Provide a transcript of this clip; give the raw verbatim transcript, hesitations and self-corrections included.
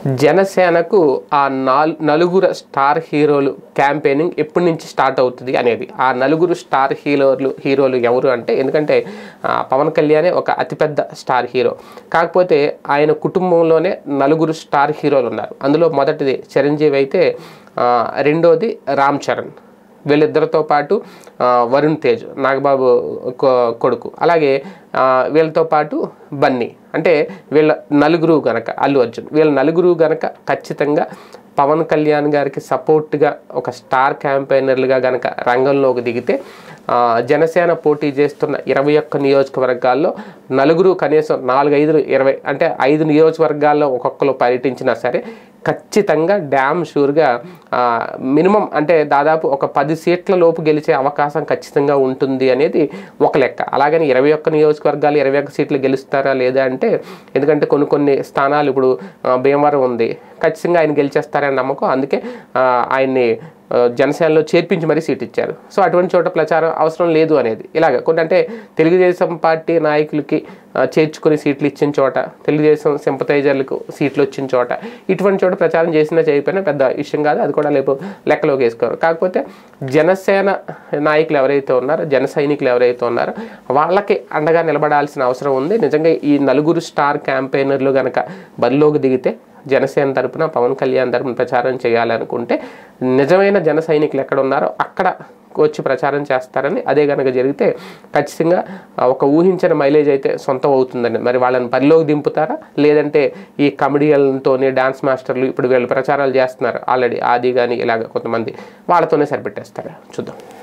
జనసేనకు ఆ నాల్ నలుగురు స్టార్ హీరోలు క్యాంపెయినింగ్ ఎప్పటి నుంచి స్టార్ట్ అవుతుంది అనేది. ఆ నలుగురు స్టార్ హీరోలు హీరోలు ఎవరు అంటే, ఎందుకంటే పవన్ కళ్యాణే ఒక అతిపెద్ద స్టార్ హీరో. కాకపోతే ఆయన కుటుంబంలోనే నలుగురు స్టార్ హీరోలు ఉన్నారు. అందులో మొదటిది చిరంజీవి అయితే, రెండోది రామ్ చరణ్, వీళ్ళిద్దరితో పాటు వరుణ్ తేజ్ నాగబాబు కొడుకు, అలాగే వీళ్ళతో పాటు బన్నీ. అంటే వీళ్ళ నలుగురు గనక అల్లు అర్జున్, వీళ్ళ నలుగురు గనక ఖచ్చితంగా పవన్ కళ్యాణ్ గారికి సపోర్ట్గా ఒక స్టార్ క్యాంపెయినర్లుగా గనక రంగంలోకి దిగితే జనసేన పోటీ చేస్తున్న ఇరవై ఒక్క నియోజకవర్గాల్లో నలుగురు కనీసం నాలుగైదు ఇరవై అంటే ఐదు నియోజకవర్గాల్లో ఒక్కొక్కరు పర్యటించినా సరే ఖచ్చితంగా డ్యామ్ షూర్గా మినిమం అంటే దాదాపు ఒక పది సీట్ల లోపు గెలిచే అవకాశం ఖచ్చితంగా ఉంటుంది అనేది ఒక లెక్క. అలాగని ఇరవై ఒక్క నియోజకవర్గాలు ఇరవై ఒక్క సీట్లు గెలుస్తారా లేదా అంటే, ఎందుకంటే కొన్ని కొన్ని స్థానాలు ఇప్పుడు భీమవరం ఉంది, ఖచ్చితంగా ఆయన గెలిచేస్తారని నమ్మకం. అందుకే ఆయన్ని జనసేనలో చేర్పించి మరీ సీట్ ఇచ్చారు. సో అటువంటి చోట ప్రచారం అవసరం లేదు అనేది. ఇలాగ కొన్ని అంటే తెలుగుదేశం పార్టీ నాయకులకి చేర్చుకొని సీట్లు ఇచ్చిన చోట, తెలుగుదేశం సింపథైజర్లకు సీట్లు వచ్చిన చోట, ఇటువంటి చోట ప్రచారం చేసినా చేయకపోయినా పెద్ద విషయం కాదు. అది కూడా లేపు లెక్కలోకి వేసుకోరు. కాకపోతే జనసేన నాయకులు ఎవరైతే ఉన్నారో, జన సైనికులు ఎవరైతే ఉన్నారో వాళ్ళకి అండగా నిలబడాల్సిన అవసరం ఉంది. నిజంగా ఈ నలుగురు స్టార్ క్యాంపెయినర్లు కనుక బరిలోకి దిగితే, జనసేన తరపున పవన్ కళ్యాణ్ తరపున ప్రచారం చేయాలనుకుంటే, నిజమైన జన సైనికులు ఎక్కడ ఉన్నారో అక్కడ వచ్చి ప్రచారం చేస్తారని. అదే కనుక జరిగితే ఖచ్చితంగా ఒక ఊహించిన మైలేజ్ అయితే సొంతం అవుతుందని. మరి వాళ్ళని బరిలోకి దింపుతారా, లేదంటే ఈ కమెడియన్తోనే డాన్స్ మాస్టర్లు ఇప్పుడు వీళ్ళు ప్రచారాలు చేస్తున్నారు ఆల్రెడీ, ఆది కానీ ఇలాగ కొంతమంది, వాళ్ళతోనే సరిపెట్టేస్తారా చూద్దాం.